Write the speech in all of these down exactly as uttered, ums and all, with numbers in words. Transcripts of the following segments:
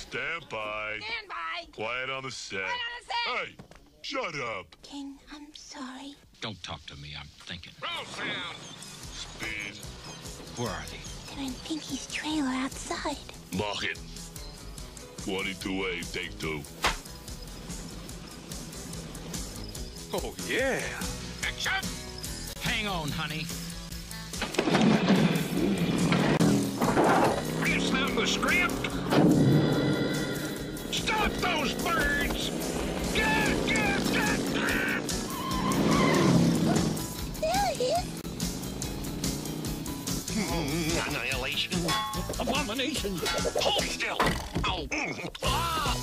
Stand by. Stand by. Quiet on the set. Quiet on the set. Hey, shut up. King, I'm sorry. Don't talk to me. I'm thinking. Roll sound. Speed. Where are they? They're in Pinky's trailer outside. Mark it. twenty-two A, take two. Oh, yeah. Action! Hang on, honey. Is that the script? Stop those birds! Get, get, get! There it is. Annihilation. Abomination. Hold still. Oh. Ah.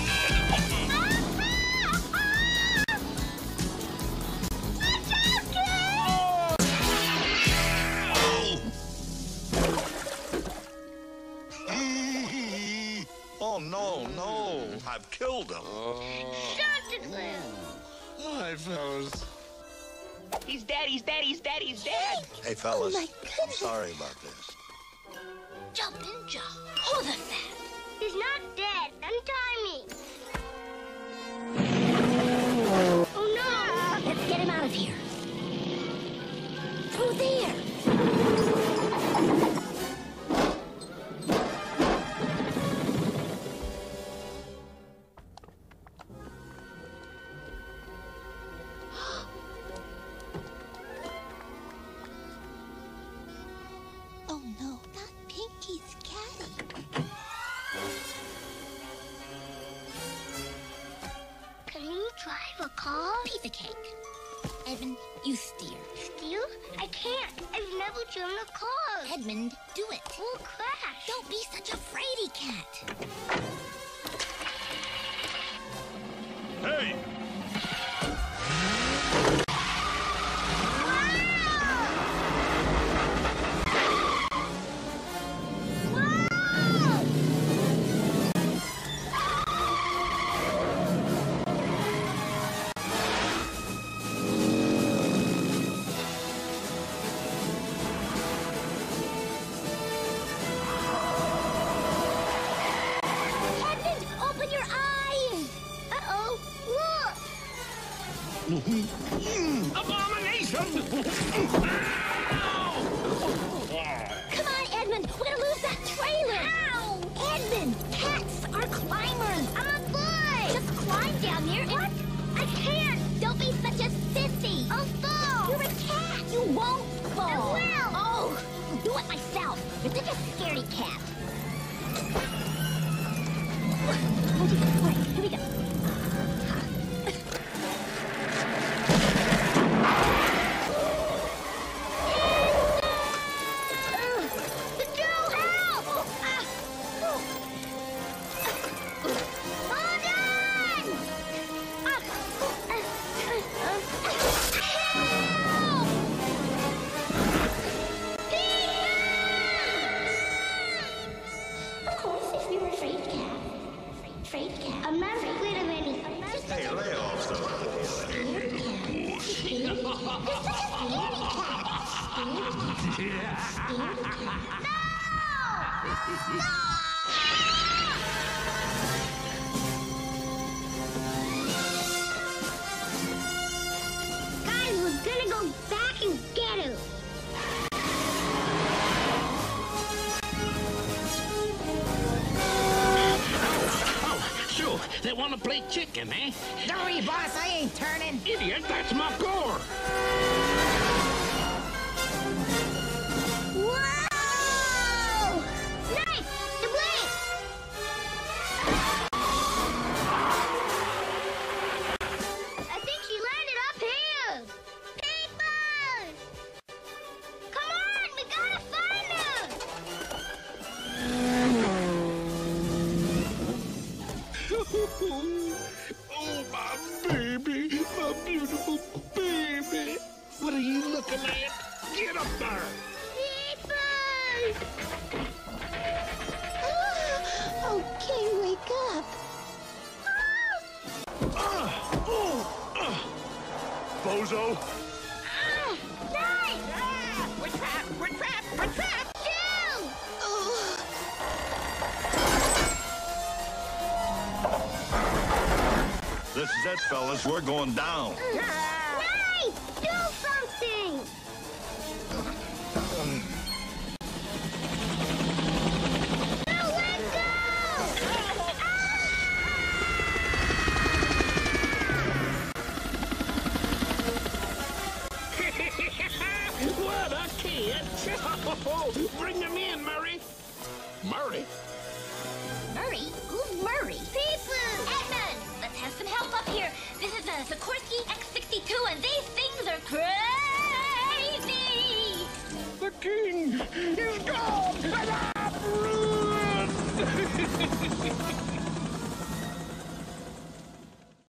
Oh, no, no. I've killed him. Chanticleer! Hi, fellas. He's dead, he's dead, he's dead, he's dead. Hey, fellas. Oh, my I'm goodness. sorry about this. Jump and jump. Hold it fast. He's not dead. Untie me. Oh, no. Let's get him out of here. Through there. Oh no, not Pinky's caddy. Can you drive a car? Piece of cake. Edmund, you steer. Steal? I can't. I've never driven a car. Edmund, do it. We'll crash. Don't be such a fraidy cat. Hey! Edmund, open your eyes. Uh-oh. Look. Abomination! Come on, Edmund. We're gonna lose that trailer. Ow! Edmund, cats are climbers. I'm a boy. Just climb down here. What? I can't. Don't be such a sissy. I'll fall. You're a cat. You won't fall. I will. Oh, I'll do it myself. You're such a scaredy cat. Oh, dear. All right, here we go. The girl, help! Ah. Hold on! Ah. Of course, if we were afraid cat. Afraid cat. I'm not afraid of anything. Hey, lay off those boys. Scared cat. Scared cat. You're such a scaredy cat. Scared cat. Scared cat. Guys, we're gonna go back and get him. Oh, so they want to play chicken, eh? Don't worry, boss, I ain't turning. Idiot, that's my core. Whoa! Knife! The blade! I think she landed up here. Papers! Come on, we gotta find them! Oh, my baby, my beautiful baby. What are you looking at? Get up there. Papers! Okay, wake up. Bozo! Knife! We're trapped, we're trapped, we're trapped. Shoot! Oh. This is it, fellas. We're going down. Nice! Do something! No, let go! What a kid! Bring him in, Murray. Murray? Murray? Who's Murray? People! Edmund! Let's have some help up here. This is a Sikorsky X sixty-two, and these things are crazy! The king is gone, and I'm ruined!